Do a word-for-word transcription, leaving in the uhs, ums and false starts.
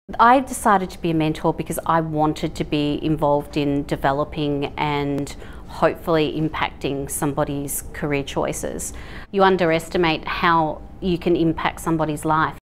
I decided to be a mentor because I wanted to be involved in developing and hopefully impacting somebody's career choices. You underestimate how you can impact somebody's life.